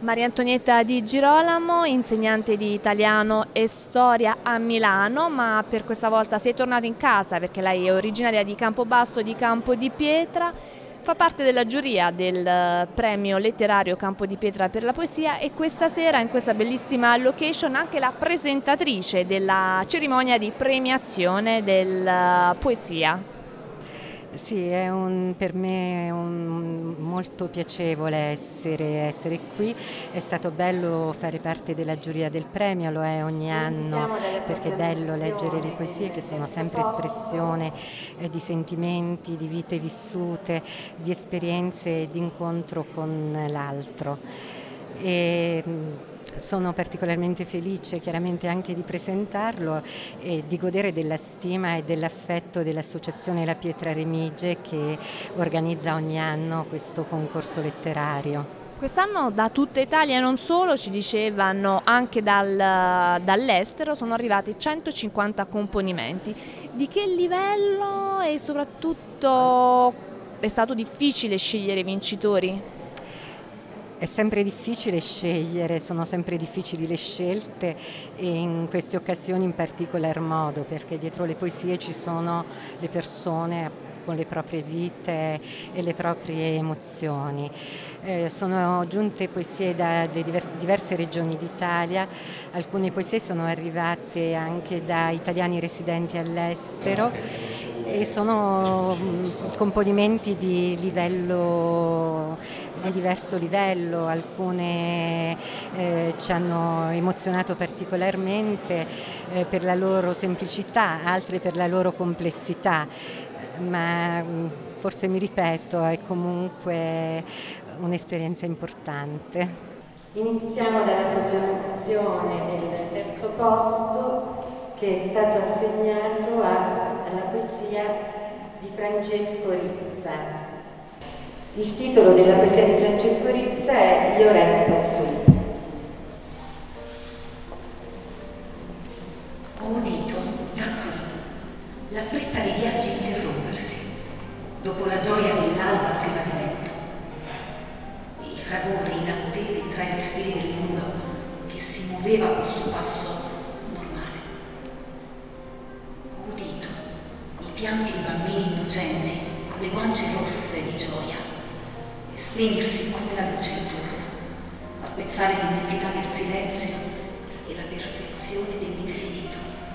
Maria Antonietta Di Girolamo, insegnante di italiano e storia a Milano, ma per questa volta sei tornata in casa perché lei è originaria di Campobasso di Campo di Pietra, fa parte della giuria del premio letterario Campo di Pietra per la poesia e questa sera in questa bellissima location anche la presentatrice della cerimonia di premiazione della poesia. Sì, per me è molto piacevole essere qui, è stato bello fare parte della giuria del premio, lo è ogni anno perché è bello leggere le poesie che sono sempre espressione di sentimenti, di vite vissute, di esperienze di incontro con l'altro. Sono particolarmente felice chiaramente anche di presentarlo e di godere della stima e dell'affetto dell'Associazione La Pietra Remige che organizza ogni anno questo concorso letterario. Quest'anno da tutta Italia e non solo, ci dicevano anche dall'estero, sono arrivati 150 componimenti. Di che livello e soprattutto è stato difficile scegliere i vincitori? È sempre difficile scegliere, sono sempre difficili le scelte e in queste occasioni in particolar modo perché dietro le poesie ci sono le persone con le proprie vite e le proprie emozioni. Sono giunte poesie dalle diverse regioni d'Italia, alcune poesie sono arrivate anche da italiani residenti all'estero e sono componimenti di diverso livello, alcune ci hanno emozionato particolarmente per la loro semplicità, altre per la loro complessità, ma forse mi ripeto, è comunque un'esperienza importante. Iniziamo dalla proclamazione del terzo posto che è stato assegnato alla poesia di Francesco Rizza. Il titolo della poesia di Francesco Rizza è Io resto qui. Ho udito da qui la fretta dei viaggi interrompersi dopo la gioia dell'alba prima di vento, i fragori inattesi tra i respiri del mondo che si muoveva col suo passo normale. Ho udito i pianti di bambini innocenti con le guance rosse di gioia spegnersi come la luce intorno, a spezzare l'immensità del silenzio e la perfezione dell'infinito.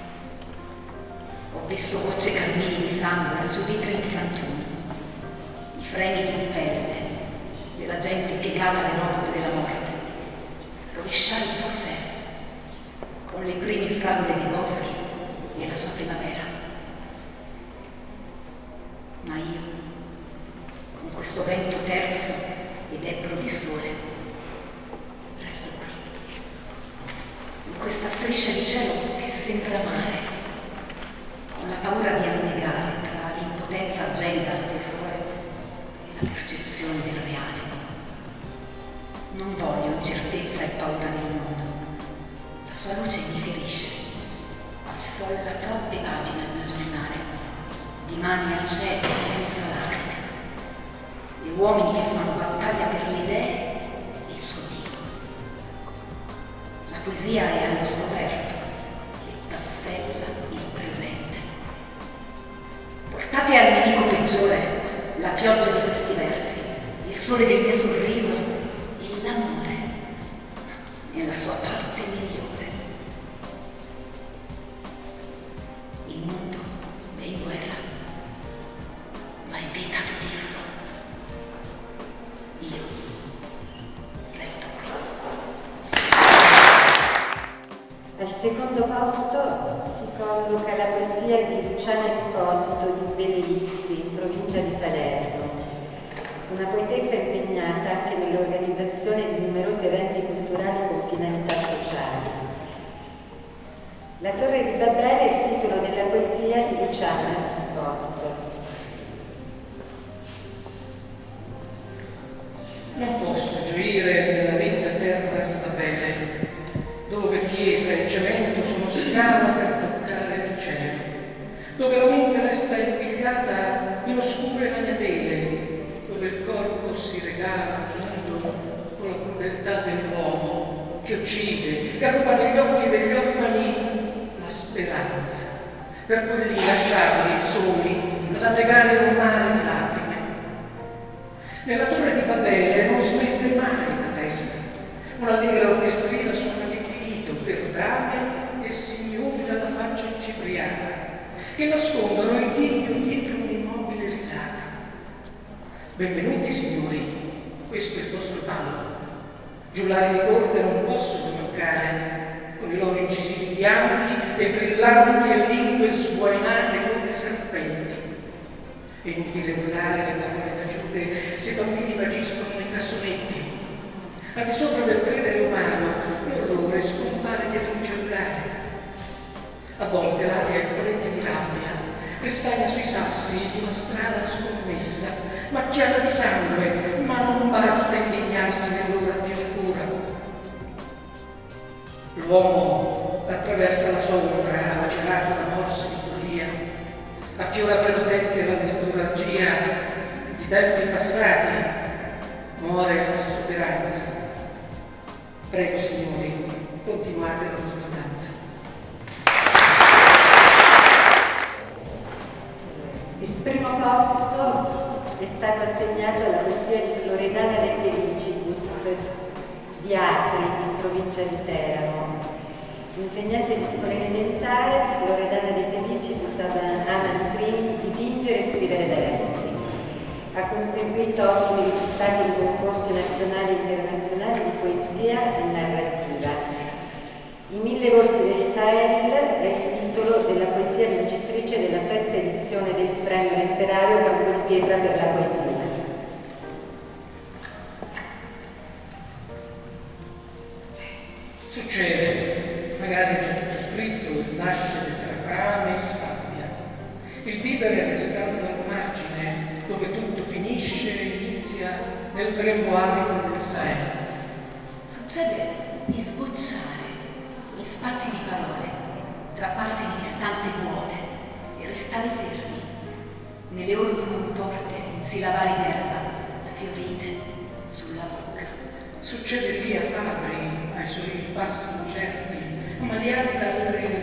Ho visto gocce carmini di sangue sui vetri infrantumi, i fremiti di pelle della gente piegata alle rotte della morte, rovesciare il sé con le prime fragole dei boschi e la sua primavera. Ma io, con questo vento terzo ed ebbro di sole, resto qui, in questa striscia di cielo che sembra mare, con la paura di annegare tra l'impotenza gelida al terrore e la percezione del reale. Non voglio incertezza e paura nel mondo, la sua luce mi ferisce, affolla troppe pagine al mio giornale, di mani al cielo senza lacrime. Gli uomini che fanno battaglia per le idee e il suo Dio. La poesia è allo scoperto e tassella il presente. Portate al nemico peggiore la pioggia di questi versi, il sole del mio sorriso e l'amore nella sua parte migliore. Il mondo è in guerra, ma è vietato dirlo. Io resto qui. Al secondo posto si colloca la poesia di Luciana Esposito di Bellizzi, in provincia di Salerno, una poetessa impegnata anche nell'organizzazione di numerosi eventi culturali con finalità sociali. La Torre di Babele è il titolo della poesia di Luciana Esposito. Non posso gioire nella ricca terra di Babele, dove pietra e cemento sono scala per toccare il cielo, dove la mente resta impigliata in oscure ragnatele, dove il corpo si regala al mondo con la crudezza crudeltà dell'uomo che uccide e ruba negli occhi degli orfani la speranza, per poi lì lasciarli soli ad annegare in un mare di lacrime. Nella torre di Babele non smette mai la festa, un'allegra orchestrina suona l'infinito per dame e signori dalla faccia incipriata che nascondono il ghigno dietro un'immobile risata. Benvenuti signori, questo è il vostro ballo. Giullari di corte non possono mancare, con i loro incisivi bianchi e brillanti e lingue sguainate come serpenti. È inutile urlare le parole taciute se i bambini vagiscono nei cassonetti. Al di sopra del credere umano, l'orrore scompare dietro un cellulare. A volte l'aria è pregna di rabbia, restagna sui sassi di una strada scommessa, macchiata di sangue, ma non basta indignarsi nell'ora più scura. L'uomo attraversa la sua ombra, lacerato da morsi di follia, affiora prepotente la nostalgia di tempi passati, muore la speranza. Prego, signori, continuate la vostra danza. Il primo posto è stato assegnato alla poesia di Floridana De Felicibus, di Atri, in provincia di Teramo. Insegnante di scuola elementare, Floridana De Felicibus ama dipingere e scrivere versi. Ha conseguito ottimi risultati in concorsi nazionali e internazionali di poesia e narrativa. I 1000 volti del Sahel è il titolo della poesia vincitrice della 6ª edizione del premio letterario Campo di Pietra per la poesia. Succede, magari è già tutto scritto, il nascere tra fame e sabbia, il vivere restando al margine, dove tutto finisce e inizia nel grembo arido del Sahel. Succede di sbocciare in spazi di parole, tra passi di distanze vuote e restare fermi, nelle orme contorte in silabari d'erba, sfiorite sulla bocca. Succede lì a Fabri, ai suoi passi incerti, ammaliati dagli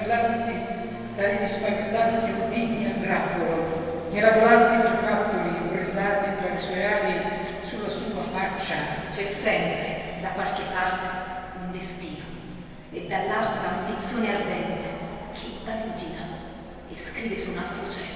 sfavillanti ordigni a grappolo, mirabolanti giocattoli brillati tra le sue ali sulla sua faccia. C'è sempre, da qualche parte, un destino e dall'altra un tizzone ardente che vagina e scrive su un altro cielo.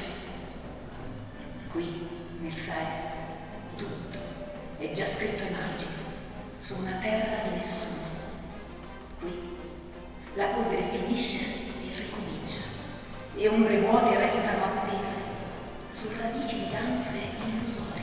Qui, nel Sahel, tutto è già scritto ai margini, su una terra di nessuno. Qui la polvere finisce e ricomincia, e ombre vuote restano appese su radici di danze illusorie.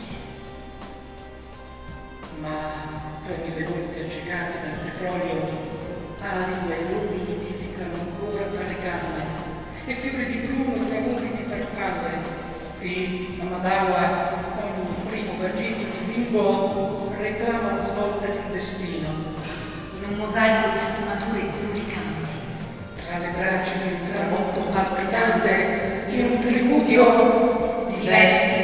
Ma tra 1000 volte accecati dal petrolio, ali e lumi nidificano ancora tra le canne, e fiori di bruno tra muri di farfalle. Qui a Madawa ogni primo vagito di bimbo reclama la svolta di un destino. In un mosaico di sfumature brulicanti, Tra le braccia del tramonto palpitante, in un tripudio di vesti